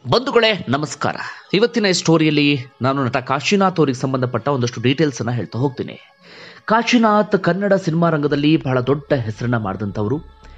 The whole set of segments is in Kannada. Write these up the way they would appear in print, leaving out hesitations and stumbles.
ಬಂಧುಗಳೇ ನಮಸ್ಕಾರ. ಇವತ್ತಿನ ಈ ಸ್ಟೋರಿಯಲ್ಲಿ ನಾನು ನಟ ಕಾಶಿನಾಥ್ ಅವರಿಗೆ ಸಂಬಂಧಪಟ್ಟ ಒಂದಷ್ಟು ಡೀಟೇಲ್ಸ್ ಅನ್ನ ಹೇಳ್ತಾ ಹೋಗ್ತೀನಿ. ಕಾಶಿನಾಥ್ ಕನ್ನಡ ಸಿನಿಮಾ ರಂಗದಲ್ಲಿ ಬಹಳ ದೊಡ್ಡ ಹೆಸರನ್ನ ಮಾಡಿದಂಥವರು,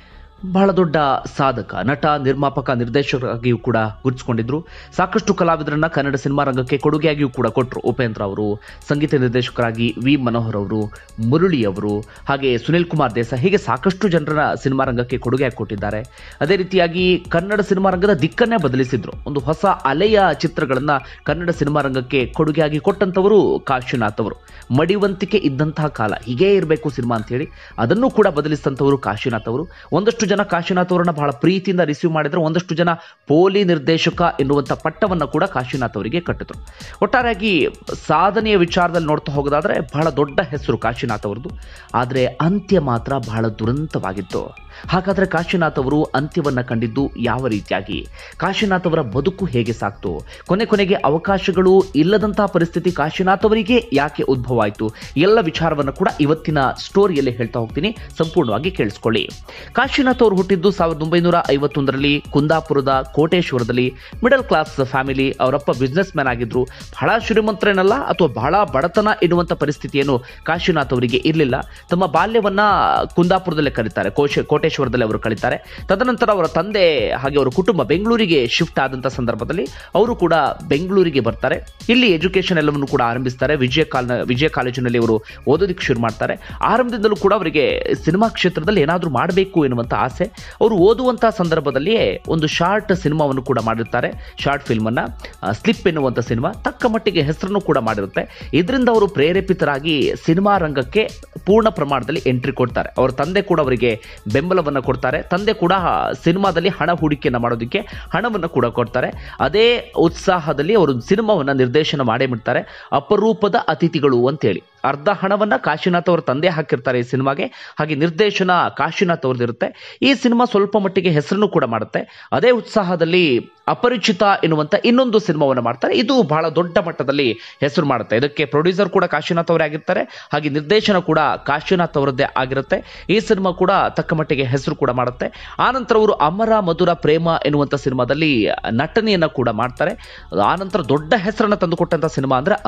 ಬಹಳ ದೊಡ್ಡ ಸಾಧಕ, ನಟ, ನಿರ್ಮಾಪಕ, ನಿರ್ದೇಶಕರಾಗಿಯೂ ಕೂಡ ಗುರುತಿಸಿಕೊಂಡಿದ್ರು. ಸಾಕಷ್ಟು ಕಲಾವಿದರನ್ನ ಕನ್ನಡ ಸಿನಿಮಾ ರಂಗಕ್ಕೆ ಕೊಡುಗೆಯಾಗಿಯೂ ಕೂಡ ಕೊಟ್ಟರು. ಉಪೇಂದ್ರ ಅವರು, ಸಂಗೀತ ನಿರ್ದೇಶಕರಾಗಿ ವಿ ಮನೋಹರ್ ಅವರು, ಮುರಳಿ ಅವರು, ಹಾಗೆ ಸುನಿಲ್ ಕುಮಾರ್ ದೇಸಾಯಿ, ಹೀಗೆ ಸಾಕಷ್ಟು ಜನರ ಸಿನಿಮಾ ರಂಗಕ್ಕೆ ಕೊಡುಗೆಯಾಗಿ ಕೊಟ್ಟಿದ್ದಾರೆ. ಅದೇ ರೀತಿಯಾಗಿ ಕನ್ನಡ ಸಿನಿಮಾ ರಂಗದ ದಿಕ್ಕನ್ನೇ ಬದಲಿಸಿದ್ರು. ಒಂದು ಹೊಸ ಅಲೆಯ ಚಿತ್ರಗಳನ್ನ ಕನ್ನಡ ಸಿನಿಮಾ ರಂಗಕ್ಕೆ ಕೊಡುಗೆಯಾಗಿ ಕೊಟ್ಟಂತವರು ಕಾಶಿನಾಥ್ ಅವರು. ಮಡಿವಂತಿಕೆ ಇದ್ದಂತಹ ಕಾಲ, ಹೀಗೇ ಇರಬೇಕು ಸಿನಿಮಾ ಅಂತ ಹೇಳಿ ಅದನ್ನು ಕೂಡ ಬದಲಿಸಿದಂಥವರು ಕಾಶಿನಾಥ್ ಅವರು. ಒಂದಷ್ಟು ಜನ ಕಾಶಿನಾಥ್ ಅವರನ್ನ ಬಹಳ ಪ್ರೀತಿಯಿಂದ ರಿಸೀವ್ ಮಾಡಿದ್ರು. ಒಂದಷ್ಟು ಜನ ಪೋಲಿ ನಿರ್ದೇಶಕ ಎನ್ನುವಂಥ ಪಟ್ಟವನ್ನ ಕೂಡ ಕಾಶಿನಾಥ್ ಅವರಿಗೆ ಕಟ್ಟಿದ್ರು. ಒಟ್ಟಾರೆಯಾಗಿ ಸಾಧನೆಯ ವಿಚಾರದಲ್ಲಿ ನೋಡ್ತಾ ಹೋಗೋದಾದ್ರೆ ಬಹಳ ದೊಡ್ಡ ಹೆಸರು ಕಾಶಿನಾಥ್ ಅವರದು. ಆದರೆ ಅಂತ್ಯ ಮಾತ್ರ ಬಹಳ ದುರಂತವಾಗಿತ್ತು. ಹಾಗಾದ್ರೆ ಕಾಶಿನಾಥ್ ಅವರು ಅಂತ್ಯವನ್ನ ಕಂಡಿದ್ದು ಯಾವ ರೀತಿಯಾಗಿ? ಕಾಶಿನಾಥ್ ಅವರ ಬದುಕು ಹೇಗೆ ಸಾಕ್ತು? ಕೊನೆಗೆ ಅವಕಾಶಗಳು ಇಲ್ಲದಂತಹ ಪರಿಸ್ಥಿತಿ ಕಾಶಿನಾಥ್ ಅವರಿಗೆ ಯಾಕೆ ಉದ್ಭವ ಆಯಿತು? ಎಲ್ಲ ವಿಚಾರವನ್ನು ಕೂಡ ಇವತ್ತಿನ ಸ್ಟೋರಿಯಲ್ಲಿ ಹೇಳ್ತಾ ಹೋಗ್ತೀನಿ, ಸಂಪೂರ್ಣವಾಗಿ ಕೇಳಿಸ್ಕೊಳ್ಳಿ. ಕಾಶಿನಾಥ್ ಅವರು ಹುಟ್ಟಿದ್ದು 1951ರಲ್ಲಿ ಕುಂದಾಪುರದ ಕೋಟೇಶ್ವರದಲ್ಲಿ. Middle class family. ಅವರಪ್ಪ ಬಿಸ್ನೆಸ್ ಮ್ಯಾನ್ ಆಗಿದ್ರು. ಬಹಳ ಶ್ರೀಮಂತರೇನಲ್ಲ ಅಥವಾ ಬಹಳ ಬಡತನ ಎನ್ನುವಂಥ ಪರಿಸ್ಥಿತಿಯನ್ನು ಕಾಶಿನಾಥ್ ಅವರಿಗೆ ಇರಲಿಲ್ಲ. ತಮ್ಮ ಬಾಲ್ಯವನ್ನ ಕುಂದಾಪುರದಲ್ಲೇ ಕರೀತಾರೆ, ಕೋಟೇಶ್ವರದಲ್ಲಿ ಅವರು ಕಳೀತಾರೆ. ತದನಂತರ ಅವರ ತಂದೆ ಹಾಗೆ ಅವರ ಕುಟುಂಬ ಬೆಂಗಳೂರಿಗೆ ಶಿಫ್ಟ್ ಆದಂಥ ಸಂದರ್ಭದಲ್ಲಿ ಅವರು ಕೂಡ ಬೆಂಗಳೂರಿಗೆ ಬರ್ತಾರೆ. ಇಲ್ಲಿ ಎಜುಕೇಶನ್ ಎಲ್ಲವನ್ನು ಕೂಡ ಆರಂಭಿಸ್ತಾರೆ. ವಿಜಯ ಕಾಲೇಜಿನಲ್ಲಿ ಅವರು ಓದೋದಕ್ಕೆ ಶುರು ಮಾಡ್ತಾರೆ. ಆರಂಭದಿಂದಲೂ ಕೂಡ ಅವರಿಗೆ ಸಿನಿಮಾ ಕ್ಷೇತ್ರದಲ್ಲಿ ಏನಾದರೂ ಮಾಡಬೇಕು ಎನ್ನುವಂಥ ಆಸೆ. ಅವರು ಓದುವಂತಹ ಸಂದರ್ಭದಲ್ಲಿಯೇ ಒಂದು ಶಾರ್ಟ್ ಸಿನಿಮಾವನ್ನು ಕೂಡ ಮಾಡಿರ್ತಾರೆ. ಶಾರ್ಟ್ ಫಿಲ್ಮ್ ಅನ್ನ, ಸ್ಲಿಪ್ ಎನ್ನುವಂಥ ಸಿನಿಮಾ ತಕ್ಕ ಮಟ್ಟಿಗೆ ಹೆಸರನ್ನು ಕೂಡ ಮಾಡಿರುತ್ತೆ. ಇದರಿಂದ ಅವರು ಪ್ರೇರೇಪಿತರಾಗಿ ಸಿನಿಮಾ ರಂಗಕ್ಕೆ ಪೂರ್ಣ ಪ್ರಮಾಣದಲ್ಲಿ ಎಂಟ್ರಿ ಕೊಡ್ತಾರೆ. ಅವರ ತಂದೆ ಕೂಡ ಅವರಿಗೆ ಬೆಂಬಲವನ್ನು ಕೊಡ್ತಾರೆ. ತಂದೆ ಕೂಡ ಸಿನಿಮಾದಲ್ಲಿ ಹಣ ಹೂಡಿಕೆಯನ್ನು ಮಾಡೋದಕ್ಕೆ ಹಣವನ್ನು ಕೂಡ ಕೊಡ್ತಾರೆ. ಅದೇ ಉತ್ಸಾಹದಲ್ಲಿ ಅವರು ಸಿನಿಮಾವನ್ನ ನಿರ್ದೇಶನ ಮಾಡೇ ಬಿಡ್ತಾರೆ. ಅಪರೂಪದ ಅತಿಥಿಗಳು ಅಂತೇಳಿ ಅರ್ಧ ಹಣವನ್ನ ಕಾಶಿನಾಥ್ ಅವರ ತಂದೆ ಹಾಕಿರ್ತಾರೆ ಈ ಸಿನಿಮಾಗೆ. ಹಾಗೆ ನಿರ್ದೇಶನ ಕಾಶಿನಾಥ್ ಅವ್ರದ್ದಿರುತ್ತೆ. ಈ ಸಿನಿಮಾ ಸ್ವಲ್ಪ ಮಟ್ಟಿಗೆ ಹೆಸರನ್ನು ಕೂಡ ಮಾಡುತ್ತೆ. ಅದೇ ಉತ್ಸಾಹದಲ್ಲಿ ಅಪರಿಚಿತ ಎನ್ನುವಂತ ಇನ್ನೊಂದು ಸಿನಿಮಾವನ್ನು ಮಾಡ್ತಾರೆ. ಇದು ಬಹಳ ದೊಡ್ಡ ಮಟ್ಟದಲ್ಲಿ ಹೆಸರು ಮಾಡುತ್ತೆ. ಇದಕ್ಕೆ ಪ್ರೊಡ್ಯೂಸರ್ ಕೂಡ ಕಾಶಿನಾಥ್ ಅವರೇ ಆಗಿರ್ತಾರೆ. ಹಾಗೆ ನಿರ್ದೇಶನ ಕೂಡ ಕಾಶಿನಾಥ್ ಅವರದ್ದೇ ಆಗಿರುತ್ತೆ. ಈ ಸಿನಿಮಾ ಕೂಡ ತಕ್ಕ ಮಟ್ಟಿಗೆ ಹೆಸರು ಕೂಡ ಮಾಡುತ್ತೆ. ಆನಂತರ ಅವರು ಅಮರ ಮಧುರ ಪ್ರೇಮ ಎನ್ನುವಂತ ಸಿನಿಮಾದಲ್ಲಿ ನಟನೆಯನ್ನ ಕೂಡ ಮಾಡ್ತಾರೆ. ಆನಂತರ ದೊಡ್ಡ ಹೆಸರನ್ನ ತಂದುಕೊಟ್ಟಂತ ಸಿನಿಮಾ ಅಂದ್ರೆ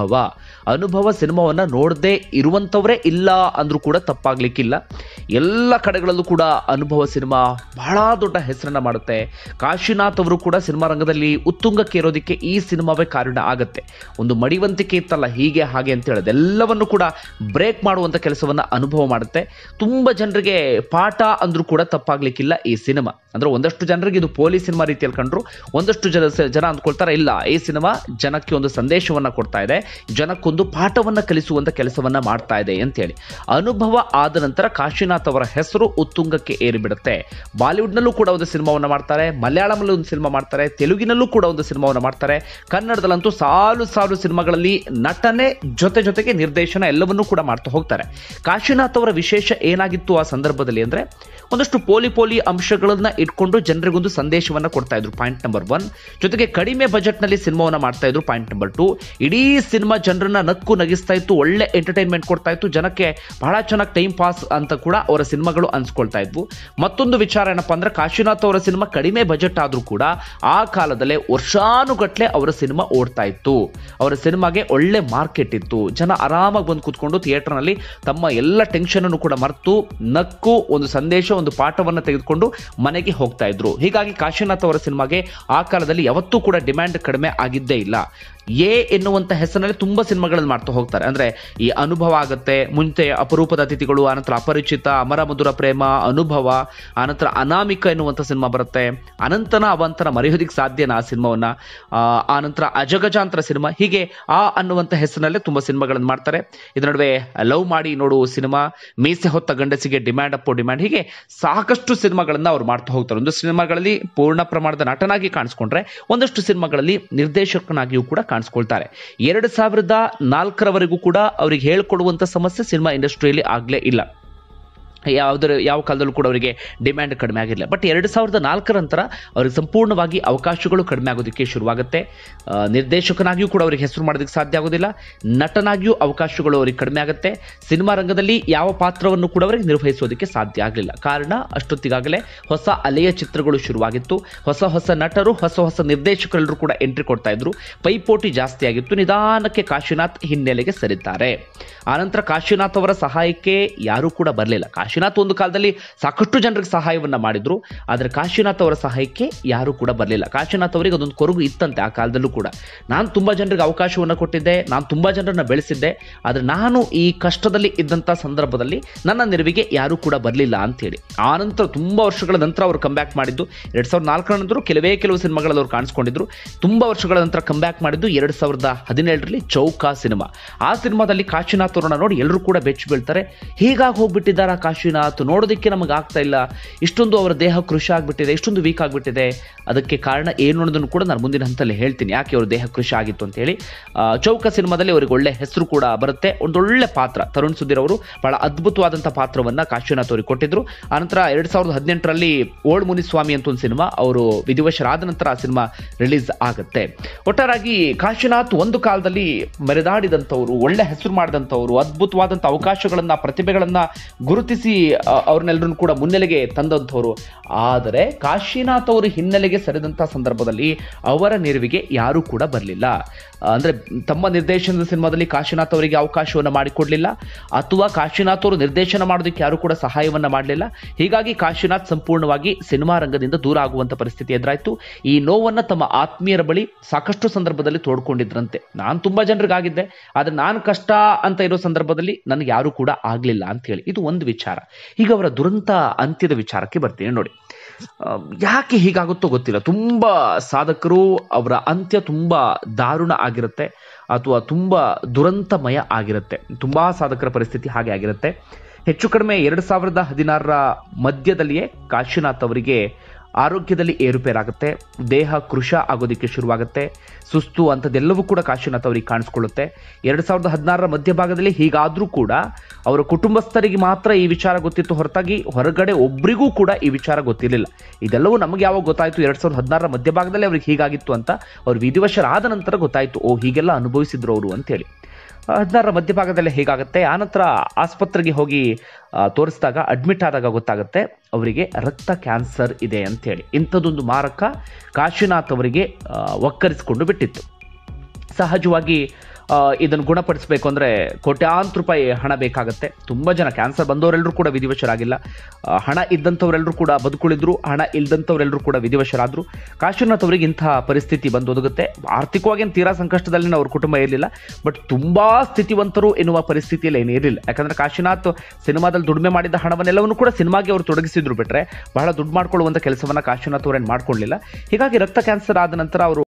ಅನುಭವ ಸಿನಿಮಾವನ್ನ ನೋಡದೆ ಇರುವಂತವರೇ ಇಲ್ಲ ಅಂದ್ರೂ ಕೂಡ ತಪ್ಪಾಗ್ಲಿಕ್ಕಿಲ್ಲ. ಎಲ್ಲ ಕಡೆಗಳಲ್ಲೂ ಕೂಡ ಅನುಭವ ಸಿನಿಮಾ ಬಹಳ ದೊಡ್ಡ ಹೆಸರನ್ನ ಮಾಡುತ್ತೆ. ಕಾಶಿನಾಥ್ ಅವರು ಕೂಡ ಸಿನಿಮಾ ರಂಗದಲ್ಲಿ ಉತ್ತುಂಗಕ್ಕೆ ಇರೋದಕ್ಕೆ ಈ ಸಿನಿಮಾವೇ ಕಾರಣ ಆಗತ್ತೆ. ಒಂದು ಮಡಿವಂತಿಕೆ ಇತ್ತಲ್ಲ ಹೀಗೆ ಹಾಗೆ ಅಂತ ಹೇಳೋದು ಎಲ್ಲವನ್ನು ಕೂಡ ಬ್ರೇಕ್ ಮಾಡುವಂತ ಕೆಲಸವನ್ನ ಅನುಭವ ಮಾಡುತ್ತೆ. ತುಂಬಾ ಜನರಿಗೆ ಪಾಠ ಅಂದ್ರೂ ಕೂಡ ತಪ್ಪಾಗ್ಲಿಕ್ಕಿಲ್ಲ ಈ ಸಿನಿಮಾ. ಅಂದ್ರೆ ಒಂದಷ್ಟು ಜನರಿಗೆ ಇದು ಪೊಲೀಸ್ ಸಿನಿಮಾ ರೀತಿಯಲ್ಲಿ ಕಂಡ್ರು, ಒಂದಷ್ಟು ಜನ ಅಂದ್ಕೊಳ್ತಾರೆ ಇಲ್ಲ ಈ ಸಿನಿಮಾ ಜನಕ್ಕೆ ಒಂದು ಸಂದೇಶವನ್ನ ಕೊಡ್ತಾ ಇದೆ, ಜನಕ್ಕೊಂದು ಪಾಠವನ್ನ ಕಲಿಸುವಂತ ಕೆಲಸವನ್ನ ಮಾಡ್ತಾ ಇದೆ ಅಂತ ಹೇಳಿ. ಅನುಭವ ಆದ ನಂತರ ಕಾಶಿನಾಥ್ ಅವರ ಹೆಸರು ಉತ್ತುಂಗಕ್ಕೆ ಏರಿಬಿಡುತ್ತೆ. ಬಾಲಿವುಡ್ನಲ್ಲೂ ಕೂಡ ಒಂದು ಸಿನಿಮಾವನ್ನ ಮಾಡ್ತಾರೆ, ಮಲಯಾಳಮಲ್ಲೂ ಒಂದು ಸಿನಿಮಾ ಮಾಡ್ತಾರೆ, ತೆಲುಗಿನಲ್ಲೂ ಕೂಡ ಒಂದು ಸಿನಿಮಾವನ್ನ ಮಾಡ್ತಾರೆ. ಕನ್ನಡದಲ್ಲಂತೂ ಸಾಲು ಸಿನಿಮಾಗಳಲ್ಲಿ ನಟನೆ ಜೊತೆಗೆ ನಿರ್ದೇಶನ ಎಲ್ಲವನ್ನೂ ಕೂಡ ಮಾಡ್ತಾ ಹೋಗ್ತಾರೆ. ಕಾಶಿನಾಥ್ ಅವರ ವಿಶೇಷ ಏನಾಗಿತ್ತು ಆ ಸಂದರ್ಭದಲ್ಲಿ ಅಂದ್ರೆ ಒಂದಷ್ಟು ಪೋಲಿ ಅಂಶಗಳನ್ನ ಇಟ್ಕೊಂಡು ಜನರಿಗೊಂದು ಸಂದೇಶವನ್ನ ಕೊಡ್ತಾ ಇದ್ರು, ಪಾಯಿಂಟ್ ನಂಬರ್ 1. ಜೊತೆಗೆ ಕಡಿಮೆ ಬಜೆಟ್ ನಲ್ಲಿ ಸಿನಿಮಾವನ್ನ ಮಾಡ್ತಾ ಇದ್ರು, ಪಾಯಿಂಟ್ ನಂಬರ್ 2. ಇಡೀ ಸಿನಿಮಾ ಜನರನ್ನ ನಕ್ಕು ನಗಿಸ್ತಾ ಇತ್ತು, ಒಳ್ಳೆ ಎಂಟರ್ಟೈನ್ಮೆಂಟ್ ಕೊಡ್ತಾ ಇತ್ತು, ಜನಕ್ಕೆ ಬಹಳ ಚೆನ್ನಾಗಿ ಟೈಮ್ ಪಾಸ್ ಅಂತ ಕೂಡ ಅವರ ಸಿನಿಮಾಗಳು ಅನ್ಸ್ಕೊಳ್ತಾ ಇದ್ವು. ಮತ್ತೊಂದು ವಿಚಾರ ಏನಪ್ಪಾ ಅಂದ್ರೆ ಕಾಶಿನಾಥ್ ಅವರ ಸಿನಿಮಾ ಕಡಿಮೆ ಬಜೆಟ್ ಆದ್ರೂ ಕೂಡ ಆ ಕಾಲದಲ್ಲೇ ವರ್ಷಾನುಗಟ್ಲೆ ಅವರ ಸಿನಿಮಾ ಓಡ್ತಾ ಇತ್ತು. ಅವರ ಸಿನಿಮಾಗೆ ಒಳ್ಳೆ ಮಾರ್ಕೆಟ್ ಇತ್ತು. ಜನ ಆರಾಮಾಗಿ ಬಂದು ಕೂತ್ಕೊಂಡು ಥಿಯೇಟರ್ ನಲ್ಲಿ ತಮ್ಮ ಎಲ್ಲ ಟೆನ್ಷನ್ ಅನ್ನು ಕೂಡ ಮರೆತು ನಕ್ಕು ಒಂದು ಸಂದೇಶ, ಒಂದು ಪಾಠವನ್ನ ತೆಗೆದುಕೊಂಡು ಮನೆಗೆ ಹೋಗ್ತಾ ಇದ್ರು. ಹೀಗಾಗಿ ಕಾಶಿನಾಥ್ ಅವರ ಸಿನಿಮಾಗೆ ಆ ಕಾಲದಲ್ಲಿ ಯಾವತ್ತೂ ಕೂಡ ಡಿಮ್ಯಾಂಡ್ ಕಡಿಮೆ ಆಗಿದ್ದೇ ಇಲ್ಲ. ಎನ್ನುವಂತ ಹೆಸರಿನಲ್ಲಿ ತುಂಬಾ ಸಿನಿಮಾಗಳನ್ನು ಮಾಡ್ತಾ ಹೋಗ್ತಾರೆ. ಅಂದ್ರೆ ಈ ಅನುಭವ ಆಗುತ್ತೆ, ಮುಂಚೆ ಅಪರೂಪದ ಅತಿಥಿಗಳು, ಆನಂತರ ಅಪರಿಚಿತ, ಅಮರ ಮಧುರ ಪ್ರೇಮ, ಅನುಭವ, ಆನಂತರ ಅನಾಮಿಕ ಎನ್ನುವಂತ ಸಿನಿಮಾ ಬರುತ್ತೆ, ಅನಂತನ ಅವಂತನ ಮರೆಯೋದಿಕ್ ಸಾಧ್ಯನಾ ಆ ಸಿನಿಮಾವನ್ನ, ಆನಂತರ ಅಜಗಜಾಂತರ ಸಿನಿಮಾ, ಹೀಗೆ ಅನ್ನುವಂತ ಹೆಸರಿನಲ್ಲೇ ತುಂಬಾ ಸಿನಿಮಾಗಳನ್ನು ಮಾಡ್ತಾರೆ. ಇದರ ನಡುವೆ ಲವ್ ಮಾಡಿ ನೋಡು ಸಿನಿಮಾ, ಮೀಸೆ ಹೊತ್ತ ಗಂಡಸಿಗೆ ಡಿಮ್ಯಾಂಡ್ ಅಪ್ಪೋ ಡಿಮ್ಯಾಂಡ್, ಹೀಗೆ ಸಾಕಷ್ಟು ಸಿನಿಮಾಗಳನ್ನ ಅವ್ರು ಮಾಡ್ತಾ ಹೋಗ್ತಾರೆ. ಒಂದು ಸಿನಿಮಾಗಳಲ್ಲಿ ಪೂರ್ಣ ಪ್ರಮಾಣದ ನಟನಾಗಿ ಕಾಣಿಸ್ಕೊಂಡ್ರೆ ಒಂದಷ್ಟು ಸಿನಿಮಾಗಳಲ್ಲಿ ನಿರ್ದೇಶಕನಾಗಿಯೂ ಕೂಡ ಕಾಣಿಸ್ಕೊಳ್ತಾರೆ. 2004ರವರೆಗೂ ಕೂಡ ಅವರಿಗೆ ಹೇಳ್ಕೊಡುವಂತ ಸಮಸ್ಯೆ ಸಿನಿಮಾ ಇಂಡಸ್ಟ್ರಿಯಲ್ಲಿ ಆಗ್ಲೇ ಇಲ್ಲ. ಯಾವ ಕಾಲದಲ್ಲೂ ಕೂಡ ಅವರಿಗೆ ಡಿಮ್ಯಾಂಡ್ ಕಡಿಮೆ ಆಗಿರಲಿಲ್ಲ. ಬಟ್ 2004 ನಂತರ ಅವ್ರಿಗೆ ಸಂಪೂರ್ಣವಾಗಿ ಅವಕಾಶಗಳು ಕಡಿಮೆ ಆಗೋದಕ್ಕೆ ಶುರುವಾಗುತ್ತೆ. ನಿರ್ದೇಶಕನಾಗಿಯೂ ಕೂಡ ಅವ್ರಿಗೆ ಹೆಸರು ಮಾಡೋದಕ್ಕೆ ಸಾಧ್ಯ ಆಗೋದಿಲ್ಲ, ನಟನಾಗಿಯೂ ಅವಕಾಶಗಳು ಅವ್ರಿಗೆ ಕಡಿಮೆ ಆಗುತ್ತೆ. ಸಿನಿಮಾ ರಂಗದಲ್ಲಿ ಯಾವ ಪಾತ್ರವನ್ನು ಕೂಡ ಅವರಿಗೆ ನಿರ್ವಹಿಸೋದಕ್ಕೆ ಸಾಧ್ಯ ಆಗಲಿಲ್ಲ. ಕಾರಣ ಅಷ್ಟೊತ್ತಿಗಾಗಲೇ ಹೊಸ ಅಲೆಯ ಚಿತ್ರಗಳು ಶುರುವಾಗಿತ್ತು, ಹೊಸ ನಟರು, ಹೊಸ ನಿರ್ದೇಶಕರೆಲ್ಲರೂ ಕೂಡ ಎಂಟ್ರಿ ಕೊಡ್ತಾ ಇದ್ರು, ಪೈಪೋಟಿ ಜಾಸ್ತಿ ಆಗಿತ್ತು. ನಿಧಾನಕ್ಕೆ ಕಾಶಿನಾಥ್ ಹಿನ್ನೆಲೆಗೆ ಸರಿತಾರೆ. ಆನಂತರ ಕಾಶಿನಾಥ್ ಅವರ ಸಹಾಯಕ್ಕೆ ಯಾರೂ ಕೂಡ ಬರಲಿಲ್ಲ. ಕಾಶಿನಾಥ್ ಒಂದು ಕಾಲದಲ್ಲಿ ಸಾಕಷ್ಟು ಜನರಿಗೆ ಸಹಾಯವನ್ನ ಮಾಡಿದ್ರು, ಆದರೆ ಕಾಶಿನಾಥ್ ಅವರ ಸಹಾಯಕ್ಕೆ ಯಾರೂ ಕೂಡ ಬರಲಿಲ್ಲ. ಕಾಶಿನಾಥ್ ಅವರಿಗೆ ಅದೊಂದು ಕೊರಗು ಇತ್ತಂತೆ ಆ ಕಾಲದಲ್ಲೂ ಕೂಡ. ನಾನು ತುಂಬಾ ಜನರಿಗೆ ಅವಕಾಶವನ್ನು ಕೊಟ್ಟಿದ್ದೆ, ನಾನು ತುಂಬಾ ಜನರನ್ನ ಬೆಳೆಸಿದ್ದೆ, ಆದರೆ ನಾನು ಈ ಕಷ್ಟದಲ್ಲಿ ಇದ್ದಂಥ ಸಂದರ್ಭದಲ್ಲಿ ನನ್ನ ನೆರವಿಗೆ ಯಾರೂ ಕೂಡ ಬರಲಿಲ್ಲ ಅಂತೇಳಿ. ಆ ನಂತರ ತುಂಬಾ ವರ್ಷಗಳ ನಂತರ ಅವರು ಕಂಬ್ಯಾಕ್ ಮಾಡಿದ್ದು 2004 ನಂತರ ಕೆಲವು ಸಿನಿಮಾಗಳಲ್ಲಿ ಅವರು ಕಾಣಿಸ್ಕೊಂಡಿದ್ರು. ತುಂಬಾ ವರ್ಷಗಳ ನಂತರ ಕಂಬ್ಯಾಕ್ ಮಾಡಿದ್ದು 2017ರಲ್ಲಿ ಚೌಕ ಸಿನಿಮಾ. ಆ ಸಿನಿಮಾದಲ್ಲಿ ಕಾಶಿನಾಥ್ ಅವ್ರನ್ನ ನೋಡಿ ಎಲ್ಲರೂ ಕೂಡ ಬೆಚ್ಚಿ ಬೀಳ್ತಾರೆ. ಹೀಗಾಗಿ ಹೋಗ್ಬಿಟ್ಟಿದ್ದಾರ ಕಾಶಿನಾಥ್, ನೋಡೋದಕ್ಕೆ ನಮಗೆ ಆಗ್ತಾ ಇಲ್ಲ, ಇಷ್ಟೊಂದು ಅವರ ದೇಹ ಕೃಷಿ ಆಗ್ಬಿಟ್ಟಿದೆ, ಇಷ್ಟೊಂದು ವೀಕ್ ಆಗ್ಬಿಟ್ಟಿದೆ. ಅದಕ್ಕೆ ಕಾರಣ ಏನು ಅನ್ನೋದನ್ನು ಕೂಡ ನಾನು ಮುಂದಿನ ಹಂತದಲ್ಲಿ ಹೇಳ್ತೀನಿ, ಯಾಕೆ ಅವರು ದೇಹ ಕೃಷಿ ಆಗಿತ್ತು ಅಂತ ಹೇಳಿ. ಚೌಕ ಸಿನಿಮಾದಲ್ಲಿ ಅವರಿಗೆ ಒಳ್ಳೆ ಹೆಸರು ಕೂಡ ಬರುತ್ತೆ. ಒಂದೊಳ್ಳೆ ಪಾತ್ರ, ತರುಣ್ ಸುಧೀರ್ ಅವರು ಬಹಳ ಅದ್ಭುತವಾದಂಥ ಪಾತ್ರವನ್ನ ಕಾಶಿನಾಥ್ ಅವರಿಗೆ ಕೊಟ್ಟಿದ್ರು. ಆನಂತರ 2018ರಲ್ಲಿ ಓಲ್ಡ್ ಮುನಿಸ್ವಾಮಿ ಅಂತ ಒಂದು ಸಿನಿಮಾ, ಅವರು ವಿಧಿವಶರಾದ ನಂತರ ಆ ಸಿನಿಮಾ ರಿಲೀಸ್ ಆಗುತ್ತೆ. ಒಟ್ಟಾರಾಗಿ ಕಾಶಿನಾಥ್ ಒಂದು ಕಾಲದಲ್ಲಿ ಮೆರೆದಾಡಿದಂಥವ್ರು, ಒಳ್ಳೆ ಹೆಸರು ಮಾಡಿದಂಥವ್ರು, ಅದ್ಭುತವಾದಂಥ ಅವಕಾಶಗಳನ್ನ, ಪ್ರತಿಭೆಗಳನ್ನ ಗುರುತಿಸಿ ಅವ್ರನ್ನೆಲ್ಲರನ್ನು ಕೂಡ ಮುನ್ನೆಲೆಗೆ ತಂದಂಥವ್ರು. ಆದರೆ ಕಾಶಿನಾಥ್ ಅವರು ಹಿನ್ನೆಲೆಗೆ ಸರಿದಂಥ ಸಂದರ್ಭದಲ್ಲಿ ಅವರ ನೆರವಿಗೆ ಯಾರೂ ಕೂಡ ಬರಲಿಲ್ಲ. ಅಂದ್ರೆ ತಮ್ಮ ನಿರ್ದೇಶನದ ಸಿನಿಮಾದಲ್ಲಿ ಕಾಶಿನಾಥ್ ಅವರಿಗೆ ಅವಕಾಶವನ್ನು ಮಾಡಿಕೊಡ್ಲಿಲ್ಲ, ಅಥವಾ ಕಾಶಿನಾಥ್ ಅವರು ನಿರ್ದೇಶನ ಮಾಡೋದಕ್ಕೆ ಯಾರು ಕೂಡ ಸಹಾಯವನ್ನ ಮಾಡಲಿಲ್ಲ. ಹೀಗಾಗಿ ಕಾಶಿನಾಥ್ ಸಂಪೂರ್ಣವಾಗಿ ಸಿನಿಮಾ ರಂಗದಿಂದ ದೂರ ಆಗುವಂತ ಪರಿಸ್ಥಿತಿ ಎದುರಾಯ್ತು. ಈ ನೋವನ್ನ ತಮ್ಮ ಆತ್ಮೀಯರ ಬಳಿ ಸಾಕಷ್ಟು ಸಂದರ್ಭದಲ್ಲಿ ತೋಡ್ಕೊಂಡಿದ್ರಂತೆ. ನಾನು ತುಂಬಾ ಜನರಿಗಾಗಿದ್ದೆ, ಆದ್ರೆ ನಾನು ಕಷ್ಟ ಅಂತ ಇರೋ ಸಂದರ್ಭದಲ್ಲಿ ನನಗೆ ಯಾರು ಕೂಡ ಆಗ್ಲಿಲ್ಲ ಅಂತ ಹೇಳಿ. ಇದು ಒಂದು ವಿಚಾರ. ಈಗ ಅವರ ದುರಂತ ಅಂತ್ಯದ ವಿಚಾರಕ್ಕೆ ಬರ್ತೀನಿ ನೋಡಿ. ಯಾಕೆ ಹೀಗಾಗುತ್ತೋ ಗೊತ್ತಿಲ್ಲ. ತುಂಬಾ ಸಾಧಕರು ಅವರ ಅಂತ್ಯ ತುಂಬಾ ದಾರುಣ ಆಗಿರುತ್ತೆ, ಅಥವಾ ತುಂಬಾ ದುರಂತಮಯ ಆಗಿರುತ್ತೆ. ತುಂಬಾ ಸಾಧಕರ ಪರಿಸ್ಥಿತಿ ಹಾಗೆ ಆಗಿರುತ್ತೆ. ಹೆಚ್ಚು ಕಡಿಮೆ 2016ರ ಮಧ್ಯದಲ್ಲಿಯೇ ಕಾಶಿನಾಥ್ ಅವರಿಗೆ ಆರೋಗ್ಯದಲ್ಲಿ ಏರುಪೇರಾಗುತ್ತೆ, ದೇಹ ಕೃಶ ಆಗೋದಕ್ಕೆ ಶುರುವಾಗುತ್ತೆ, ಸುಸ್ತು ಅಂಥದ್ದೆಲ್ಲವೂ ಕೂಡ ಕಾಶಿನಾಥ್ ಅವರಿಗೆ ಕಾಣಿಸ್ಕೊಳ್ಳುತ್ತೆ. 2016ರ ಮಧ್ಯಭಾಗದಲ್ಲಿ ಹೀಗಾದರೂ ಕೂಡ ಅವರ ಕುಟುಂಬಸ್ಥರಿಗೆ ಮಾತ್ರ ಈ ವಿಚಾರ ಗೊತ್ತಿತ್ತು ಹೊರತಾಗಿ ಹೊರಗಡೆ ಒಬ್ಬರಿಗೂ ಕೂಡ ಈ ವಿಚಾರ ಗೊತ್ತಿರಲಿಲ್ಲ. ಇದೆಲ್ಲವೂ ನಮಗೆ ಯಾವಾಗ ಗೊತ್ತಾಯಿತು, 2016ರ ಮಧ್ಯಭಾಗದಲ್ಲಿ ಅವ್ರಿಗೆ ಹೀಗಾಗಿತ್ತು ಅಂತ ಅವ್ರು ವಿಧಿವಶರಾದ ನಂತರ ಗೊತ್ತಾಯಿತು, ಓ ಹೀಗೆಲ್ಲ ಅನುಭವಿಸಿದ್ರು ಅವರು ಅಂತೇಳಿ. 16ರ ಮಧ್ಯಭಾಗದಲ್ಲಿ ಹೇಗಾಗುತ್ತೆ. ಆನಂತರ ಆಸ್ಪತ್ರೆಗೆ ಹೋಗಿ ತೋರಿಸಿದಾಗ, ಅಡ್ಮಿಟ್ ಆದಾಗ ಗೊತ್ತಾಗುತ್ತೆ ಅವರಿಗೆ ರಕ್ತ ಕ್ಯಾನ್ಸರ್ ಇದೆ ಅಂತೇಳಿ. ಇಂಥದ್ದೊಂದು ಮಾರಕ ಕಾಶಿನಾಥ್ ಅವರಿಗೆ ಒಕ್ಕರಿಸಿಕೊಂಡು ಬಿಟ್ಟಿತ್ತು. ಸಹಜವಾಗಿ ಇದನ್ನು ಗುಣಪಡಿಸಬೇಕು ಅಂದರೆ ಕೋಟ್ಯಾಂತರ ರೂಪಾಯಿ ಹಣ ಬೇಕಾಗುತ್ತೆ. ತುಂಬ ಜನ ಕ್ಯಾನ್ಸರ್ ಬಂದವರೆಲ್ಲರೂ ಕೂಡ ವಿಧಿವಶರಾಗಿಲ್ಲ. ಹಣ ಇದ್ದಂಥವರೆಲ್ಲರೂ ಕೂಡ ಬದುಕುಳಿದ್ರು, ಹಣ ಇಲ್ದಂಥವರೆಲ್ಲರೂ ಕೂಡ ವಿಧಿವಶರಾದರು. ಕಾಶಿನಾಥ್ ಅವರಿಗೆ ಇಂತಹ ಪರಿಸ್ಥಿತಿ ಬಂದೊದಗುತ್ತೆ. ಆರ್ಥಿಕವಾಗಿ ತೀರಾ ಸಂಕಷ್ಟದಲ್ಲಿ ಅವ್ರ ಕುಟುಂಬ ಇರಲಿಲ್ಲ, ಬಟ್ ತುಂಬ ಸ್ಥಿತಿವಂತರು ಎನ್ನುವ ಪರಿಸ್ಥಿತಿಯಲ್ಲಿ ಏನೂ ಇರಲಿಲ್ಲ. ಯಾಕಂದರೆ ಕಾಶಿನಾಥ್ ಸಿನಿಮಾದಲ್ಲಿ ದುಡಿಮೆ ಮಾಡಿದ ಹಣವನ್ನೆಲ್ಲವನ್ನು ಕೂಡ ಸಿನಿಮಾಗೆ ಅವರು ತೊಡಗಿಸಿದ್ರು ಬಿಟ್ಟರೆ ಬಹಳ ದುಡ್ಡು ಮಾಡ್ಕೊಳ್ಳುವಂಥ ಕೆಲಸವನ್ನು ಕಾಶಿನಾಥ್ ಅವರೇನು ಮಾಡ್ಕೊಳ್ಳಿಲ್ಲ. ಹೀಗಾಗಿ ರಕ್ತ ಕ್ಯಾನ್ಸರ್ ಆದ ನಂತರ ಅವರು